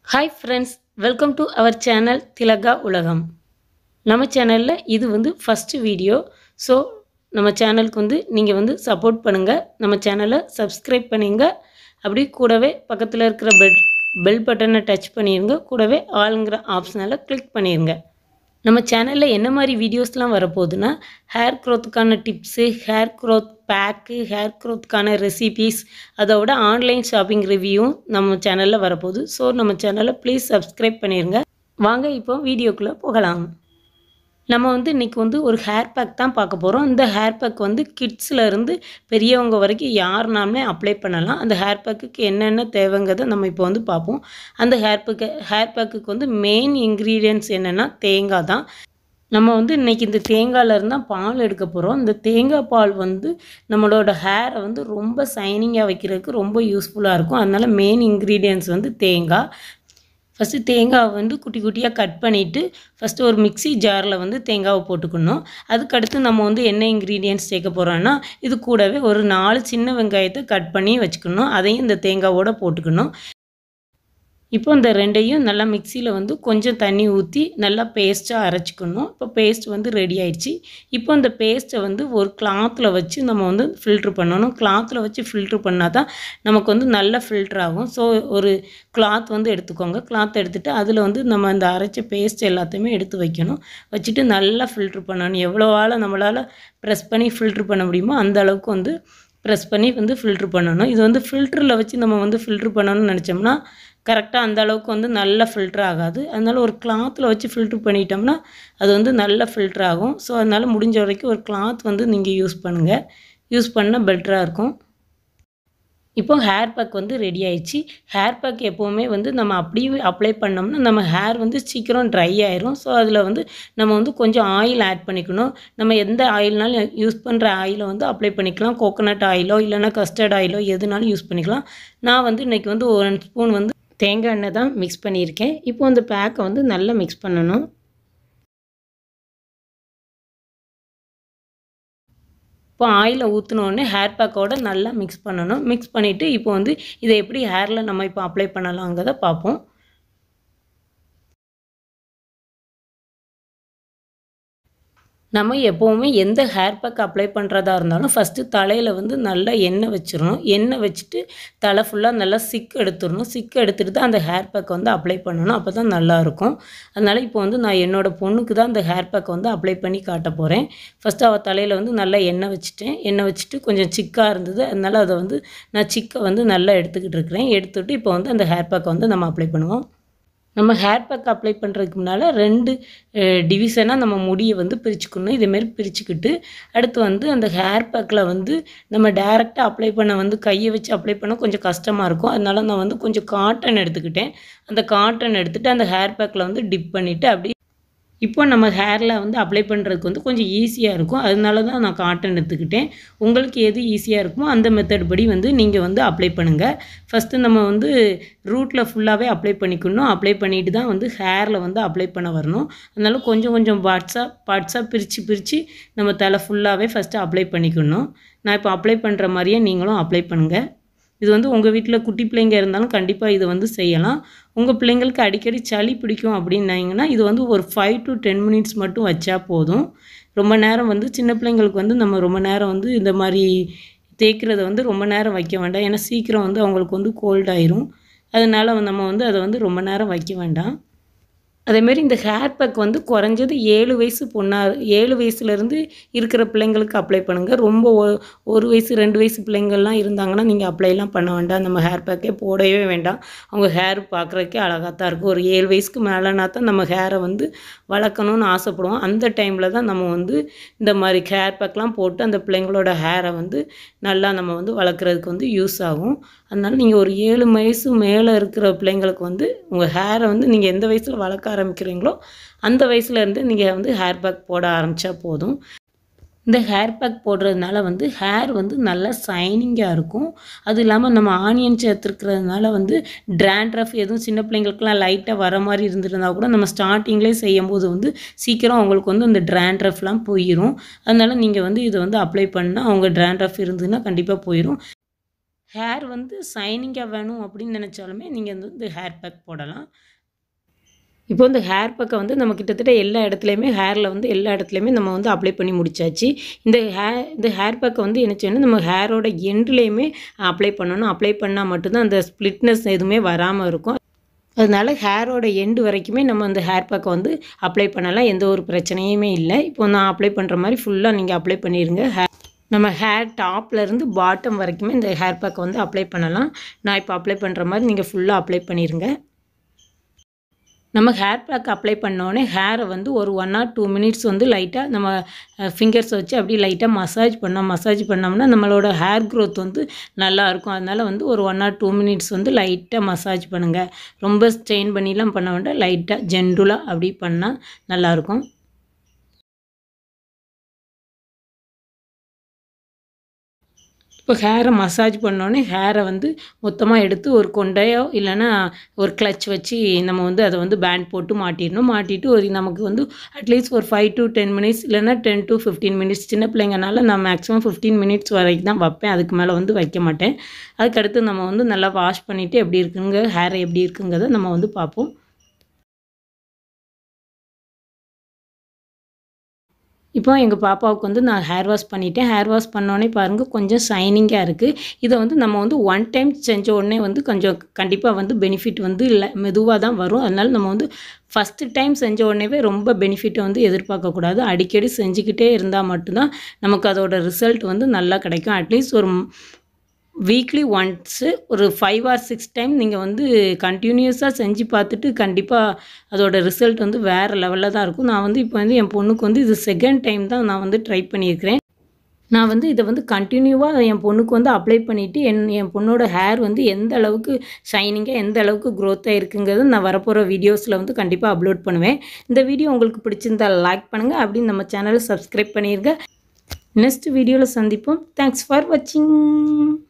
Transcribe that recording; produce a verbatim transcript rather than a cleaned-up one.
Hi friends, welcome to our channel Thilaga Ulagam. நம்ம சேனல்ல இது வந்து ஃபர்ஸ்ட் வீடியோ. ஸோ நம்ம சேனலுக்கு வந்து நீங்கள் வந்து சப்போர்ட் பண்ணுங்கள். நம்ம சேனலை சப்ஸ்கிரைப் பண்ணிங்க. அப்படி கூடவே பக்கத்தில் இருக்கிற பெல் பெல் பட்டனை டச் பண்ணிடுங்க. கூடவே ஆளுங்கிற ஆப்ஷனில் கிளிக் பண்ணிடுங்க. நம்ம சேனலில் என்ன மாதிரி வீடியோஸ்லாம் வரப்போகுதுன்னா ஹேர் க்ரோத்துக்கான tips, hair growth pack, hair க்ரோத்துக்கான ரெசிபீஸ், அதோட ஆன்லைன் ஷாப்பிங் ரிவ்யூவும் நம்ம சேனலில் வரப்போகுது. ஸோ நம்ம சேனலை ப்ளீஸ் சப்ஸ்கிரைப் பண்ணிடுங்க. வாங்க இப்போ வீடியோக்குள்ளே போகலாம். நம்ம வந்து இன்றைக்கி வந்து ஒரு ஹேர் பேக் தான் பார்க்க போகிறோம். இந்த ஹேர் பேக் வந்து கிட்ஸ்லேருந்து பெரியவங்க வரைக்கும் யாருனாலுமே அப்ளை பண்ணலாம். அந்த ஹேர் பேக்குக்கு என்னென்ன தேவைங்கிறத நம்ம இப்போ வந்து பார்ப்போம். அந்த ஹேர் பேக்கு ஹேர் பேக்குக்கு வந்து மெயின் இன்க்ரீடியன்ட்ஸ் என்னென்னா தேங்காய் தான். நம்ம வந்து இன்றைக்கி இந்த தேங்காயிலேருந்து தான் பால் எடுக்க போகிறோம். இந்த தேங்காய் பால் வந்து நம்மளோட ஹேரை வந்து ரொம்ப ஷைனிங்காக வைக்கிறதுக்கு ரொம்ப யூஸ்ஃபுல்லாக இருக்கும். அதனால் மெயின் இன்க்ரீடியன்ட்ஸ் வந்து தேங்காய். ஃபஸ்ட்டு தேங்காவை வந்து குட்டி குட்டியாக கட் பண்ணிவிட்டு ஃபஸ்ட்டு ஒரு மிக்ஸி ஜாரில் வந்து தேங்காவை போட்டுக்கணும். அதுக்கடுத்து நம்ம வந்து என்ன இன்க்ரீடியன்ட்ஸ் சேர்க்க போகிறோன்னா இது கூடவே ஒரு நாலு சின்ன வெங்காயத்தை கட் பண்ணி வச்சுக்கணும். அதையும் இந்த தேங்காவோடு போட்டுக்கணும். இப்போ இந்த ரெண்டையும் நல்லா மிக்சியில் வந்து கொஞ்சம் தண்ணி ஊற்றி நல்லா பேஸ்ட்டாக அரைச்சிக்கணும். இப்போ பேஸ்ட் வந்து ரெடி ஆயிடுச்சு. இப்போ இந்த பேஸ்ட்டை வந்து ஒரு கிளாத்தில் வச்சு நம்ம வந்து ஃபில்ட்ரு பண்ணணும். கிளாத்தில் வச்சு ஃபில்ட்ரு பண்ணால் தான் நமக்கு வந்து நல்ல ஃபில்ட்ரு ஆகும். ஸோ ஒரு கிளாத் வந்து எடுத்துக்கோங்க. கிளாத் எடுத்துகிட்டு அதில் வந்து நம்ம அந்த அரைச்ச பேஸ்ட் எல்லாத்தையுமே எடுத்து வைக்கணும். வச்சுட்டு நல்லா ஃபில்ட்ரு பண்ணணும். எவ்வளோ ஆள் நம்மளால் ப்ரெஸ் பண்ணி ஃபில்ட்ரு பண்ண முடியுமோ அந்த அளவுக்கு வந்து ப்ரெஸ் பண்ணி வந்து ஃபில்ட்ரு பண்ணணும். இது வந்து ஃபில்டரில் வச்சு நம்ம வந்து ஃபில்ட்ரு பண்ணணும்னு நினச்சோம்னா கரெக்டாக அந்த அளவுக்கு வந்து நல்ல ஃபில்ட்ரு ஆகாது. அதனால் ஒரு கிளாத்தில் வச்சு ஃபில்ட்ரு பண்ணிட்டோம்னா அது வந்து நல்ல ஃபில்ட்ரு ஆகும். ஸோ அதனால் முடிஞ்ச வரைக்கும் ஒரு கிளாத் வந்து நீங்கள் யூஸ் பண்ணுங்கள். யூஸ் பண்ணால் பெட்டராக இருக்கும். இப்போ ஹேர் பேக் வந்து ரெடி ஆயிடுச்சு. ஹேர் பேக் எப்போவுமே வந்து நம்ம அப்படியே அப்ளை பண்ணோம்னா நம்ம ஹேர் வந்து சீக்கிரம் ட்ரை ஆயிரும். ஸோ அதில் வந்து நம்ம வந்து கொஞ்சம் ஆயில் ஆட் பண்ணிக்கணும். நம்ம எந்த ஆயில்னாலும் யூஸ் பண்ணுற ஆயிலை வந்து அப்ளை பண்ணிக்கலாம். கோகோனட் ஆயிலோ இல்லைனா கஸ்டர்ட் ஆயிலோ எதுனாலும் யூஸ் பண்ணிக்கலாம். நான் வந்து இன்றைக்கி வந்து ஒரு ஸ்பூன் வந்து தேங்காய் எண்ணெய் தான் மிக்ஸ் பண்ணியிருக்கேன். இப்போ அந்த பேக்கை வந்து நல்லா மிக்ஸ் பண்ணணும். இப்போ ஆயிலை ஊற்றினோடனே ஹேர் பேக்கோடு நல்லா மிக்ஸ் பண்ணணும். மிக்ஸ் பண்ணிவிட்டு இப்போ வந்து இதை எப்படி ஹேரில் நம்ம இப்போ அப்ளை பண்ணலாங்கிறத பார்ப்போம். நம்ம எப்போவுமே எந்த ஹேர் பேக் அப்ளை பண்ணுறதா இருந்தாலும் ஃபஸ்ட்டு தலையில் வந்து நல்லா எண்ணெய் வச்சிடணும். எண்ணெய் வச்சுட்டு தலை ஃபுல்லாக நல்லா சிக்கு எடுத்துடணும். சிக்கு எடுத்துகிட்டு தான் அந்த ஹேர் பேக்கை வந்து அப்ளை பண்ணணும். அப்போ தான் நல்லாயிருக்கும். அதனால் இப்போ வந்து நான் என்னோடய பொண்ணுக்கு தான் அந்த ஹேர் பேக்கை வந்து அப்ளை பண்ணி காட்ட போகிறேன். ஃபஸ்ட்டு அவள் தலையில் வந்து நல்லா எண்ணெய் வச்சுட்டேன். எண்ணெய் வச்சுட்டு கொஞ்சம் சிக்காக இருந்தது. அதனால் அதை வந்து நான் சிக்கை வந்து நல்லா எடுத்துக்கிட்டு இருக்கிறேன். எடுத்துகிட்டு இப்போ வந்து அந்த ஹேர் பேக்கை வந்து நம்ம அப்ளை பண்ணுவோம். நம்ம ஹேர் பேக் அப்ளை பண்ணுறதுக்கு முன்னால் ரெண்டு டிவிஷனாக நம்ம முடியை வந்து பிரிச்சுக்கணும். இதேமாரி பிரிச்சுக்கிட்டு அடுத்து வந்து அந்த ஹேர் பேக்கில் வந்து நம்ம டைரெக்டாக அப்ளை பண்ண வந்து கையை வச்சு அப்ளை பண்ண கொஞ்சம் கஷ்டமாக இருக்கும். அதனால நான் வந்து கொஞ்சம் காட்டன் எடுத்துக்கிட்டேன். அந்த காட்டன் எடுத்துகிட்டு அந்த ஹேர் பேக்கில் வந்து டிப் பண்ணிவிட்டு அப்படி இப்போ நம்ம ஹேரில் வந்து அப்ளை பண்ணுறதுக்கு வந்து கொஞ்சம் ஈஸியாக இருக்கும். அதனால தான் நான் காட்டன் எடுத்துக்கிட்டேன். உங்களுக்கு எது ஈஸியாக இருக்குமோ அந்த மெத்தட் படி வந்து நீங்கள் வந்து அப்ளை பண்ணுங்கள். ஃபஸ்ட்டு நம்ம வந்து ரூட்டில் ஃபுல்லாகவே அப்ளை பண்ணிக்கணும். அப்ளை பண்ணிட்டு தான் வந்து ஹேரில் வந்து அப்ளை பண்ண வரணும். அதனால கொஞ்சம் கொஞ்சம் பார்ட்ஸாக பார்ட்ஸாக பிரித்து பிரித்து நம்ம தலை ஃபுல்லாகவே ஃபஸ்ட்டு அப்ளை பண்ணிக்கணும். நான் இப்போ அப்ளை பண்ணுற மாதிரியே நீங்களும் அப்ளை பண்ணுங்கள். இது வந்து உங்கள் வீட்டில் குட்டி பிள்ளைங்க இருந்தாலும் கண்டிப்பாக இதை வந்து செய்யலாம். உங்கள் பிள்ளைங்களுக்கு அடிக்கடி சளி பிடிக்கும் அப்படின்னாங்கன்னா இது வந்து ஒரு ஃபைவ் டு டென் மினிட்ஸ் மட்டும் வச்சா போதும். ரொம்ப நேரம் வந்து சின்ன பிள்ளைங்களுக்கு வந்து நம்ம ரொம்ப நேரம் வந்து இந்த மாதிரி தேய்க்கிறத வந்து ரொம்ப நேரம் வைக்க வேண்டாம். ஏன்னா சீக்கிரம் வந்து அவங்களுக்கு வந்து கோல்ட் ஆயிரும். அதனால் நம்ம வந்து அதை வந்து ரொம்ப நேரம் வைக்க வேண்டாம். அதேமாரி இந்த ஹேர் பேக் வந்து குறைஞ்சது ஏழு வயசு பொண்ணா ஏழு வயசுலேருந்து இருக்கிற பிள்ளைங்களுக்கு அப்ளை பண்ணுங்கள். ரொம்ப ஒரு வயசு ரெண்டு வயசு பிள்ளைங்கள்லாம் இருந்தாங்கன்னா நீங்கள் அப்ளைலாம் பண்ண வேண்டாம். நம்ம ஹேர் பேக்கே போடவே வேண்டாம். அவங்க ஹேர் பார்க்குறதுக்கே அழகாக தான் இருக்கும். ஒரு ஏழு வயசுக்கு மேலேனா தான் நம்ம ஹேரை வந்து வளர்க்கணும்னு ஆசைப்படுவோம். அந்த டைமில் தான் நம்ம வந்து இந்த மாதிரி ஹேர் பேக்லாம் போட்டு அந்த பிள்ளைங்களோட ஹேரை வந்து நல்லா நம்ம வந்து வளர்க்குறதுக்கு வந்து யூஸ் ஆகும். அதனால் நீங்கள் ஒரு ஏழு வயசு மேலே இருக்கிற பிள்ளைங்களுக்கு வந்து உங்கள் ஹேரை வந்து நீங்கள் எந்த வயசில் வளர்க்க ஆரம்பிக்கிறீங்களோ அந்த வயசுலேருந்து நீங்கள் வந்து ஹேர் பேக் போட ஆரம்பித்தா போதும். இந்த ஹேர் பேக் போடுறதுனால வந்து ஹேர் வந்து நல்லா ஷைனிங்காக இருக்கும். அதுவும் இல்லாமல் நம்ம ஆனியன் சேர்த்துருக்கிறதுனால வந்து ட்ராண்ட்ரஃப் எதுவும் சின்ன பிள்ளைங்களுக்குலாம் லைட்டாக வர மாதிரி இருந்துருந்தால் கூட நம்ம ஸ்டார்டிங்லேயே செய்யும்போது வந்து சீக்கிரம் அவங்களுக்கு வந்து அந்த ட்ராண்ட்ரஃப்லாம் போயிடும். அதனால் நீங்கள் வந்து இதை வந்து அப்ளை பண்ணால் அவங்க ட்ராண்ட்ரஃப் இருந்ததுன்னா கண்டிப்பாக போயிடும். ஹேர் வந்து ஷைனிங்காக வேணும் அப்படின்னு நினச்சாலுமே நீங்கள் வந்து இந்த ஹேர் பேக் போடலாம். இப்போ இந்த ஹேர் பேக்கை வந்து நம்ம கிட்டத்தட்ட எல்லா இடத்துலையுமே ஹேரில் வந்து எல்லா இடத்துலையுமே நம்ம வந்து அப்ளை பண்ணி முடிச்சாச்சு. இந்த ஹே இந்த ஹேர் பேக்கை வந்து என்ன செய்யணும், நம்ம ஹேரோட எண்ட்லேயுமே அப்ளை பண்ணணும். அப்ளை பண்ணால் மட்டும்தான் அந்த ஸ்ப்ளிட்னஸ் எதுவுமே வராமல் இருக்கும். அதனால ஹேரோட எண்டு வரைக்குமே நம்ம அந்த ஹேர் பேக்கை வந்து அப்ளை பண்ணலாம். எந்த ஒரு பிரச்சனையுமே இல்லை. இப்போ நான் அப்ளை பண்ணுற மாதிரி ஃபுல்லாக நீங்கள் அப்ளை பண்ணிடுங்க. ஹே நம்ம ஹேர் டாப்லேருந்து பாட்டம் வரைக்குமே இந்த ஹேர் பேக்கை வந்து அப்ளை பண்ணலாம். நான் இப்போ அப்ளை பண்ணுற மாதிரி நீங்கள் ஃபுல்லாக அப்ளை பண்ணிடுங்க. நம்ம ஹேர் பேக் அப்ளை பண்ணோடனே ஹேரை வந்து ஒரு ஒன் ஆர் டூ மினிட்ஸ் வந்து லைட்டாக நம்ம ஃபிங்கர்ஸ் வச்சு அப்படியே லைட்டாக மசாஜ் பண்ணோம். மசாஜ் பண்ணோம்னா நம்மளோட ஹேர் க்ரோத் வந்து நல்லாயிருக்கும். அதனால் வந்து ஒரு ஒன் ஆர் டூ மினிட்ஸ் வந்து லைட்டாக மசாஜ் பண்ணுங்கள். ரொம்ப ஸ்ட்ரெயின் பண்ணிலாம் பண்ண வேண்டாம். லைட்டாக ஜென்டுலாக அப்படி பண்ணால் நல்லாயிருக்கும். இப்போ ஹேரை மசாஜ் பண்ணோடனே ஹேரை வந்து மொத்தமாக எடுத்து ஒரு கொண்டையோ இல்லைன்னா ஒரு கிளச் வச்சு நம்ம வந்து அதை வந்து பேண்ட் போட்டு மாட்டிடணும். மாட்டிட்டு ஒரு நமக்கு வந்து அட்லீஸ்ட் ஒரு ஃபைவ் டு டென் மினிட்ஸ் இல்லைன்னா டென் டு ஃபிஃப்டீன் மினிட்ஸ் சின்ன பிள்ளைங்கனால நான் மேக்ஸிமம் ஃபிஃப்டீன் மினிட்ஸ் வரைக்கும் தான் வைப்பேன். அதுக்கு மேலே வந்து வைக்க மாட்டேன். அதுக்கடுத்து நம்ம வந்து நல்லா வாஷ் பண்ணிவிட்டு எப்படி இருக்குங்க ஹேர் எப்படி இருக்குங்கிறத நம்ம வந்து பார்ப்போம். இப்போ எங்கள் பாப்பாவுக்கு வந்து நான் ஹேர் வாஷ் பண்ணிட்டேன். ஹேர் வாஷ் பண்ணோடனே பாருங்கள் கொஞ்சம் ஷைனிங்காக இருக்குது. இதை வந்து நம்ம வந்து ஒன் டைம் செஞ்ச உடனே வந்து கொஞ்சம் கண்டிப்பாக வந்து பெனிஃபிட் வந்து இல்லை, மெதுவாக தான் வரும். அதனால நம்ம வந்து ஃபஸ்ட்டு டைம் செஞ்ச உடனேவே ரொம்ப பெனிஃபிட்டை வந்து எதிர்பார்க்கக்கூடாது. அடிக்கடி செஞ்சுக்கிட்டே இருந்தால் மட்டும்தான் நமக்கு அதோட ரிசல்ட் வந்து நல்லா கிடைக்கும். அட்லீஸ்ட் ஒரு வீக்லி ஒன்ஸு ஒரு ஃபைவ் ஆர் சிக்ஸ் டைம் நீங்கள் வந்து கண்டினியூஸாக செஞ்சு பார்த்துட்டு கண்டிப்பாக அதோட ரிசல்ட் வந்து வேறு லெவலில் தான் இருக்கும். நான் வந்து இப்போ வந்து என் பொண்ணுக்கு வந்து இது செகண்ட் டைம் தான் நான் வந்து ட்ரை பண்ணியிருக்கிறேன். நான் வந்து இதை வந்து கண்டினியூவாக என் பொண்ணுக்கு வந்து அப்ளை பண்ணிவிட்டு என் என் பொண்ணோட ஹேர் வந்து எந்த அளவுக்கு ஷைனிங்காக எந்த அளவுக்கு க்ரோத்தாக இருக்குங்கிறது நான் வரப்போகிற வீடியோஸில் வந்து கண்டிப்பாக அப்லோட் பண்ணுவேன். இந்த வீடியோ உங்களுக்கு பிடிச்சிருந்தால் லைக் பண்ணுங்கள். அப்படின்னு நம்ம சேனலை சப்ஸ்கிரைப் பண்ணிடுங்க. நெக்ஸ்ட் வீடியோவில் சந்திப்போம். தேங்க்ஸ் ஃபார் வாட்சிங்.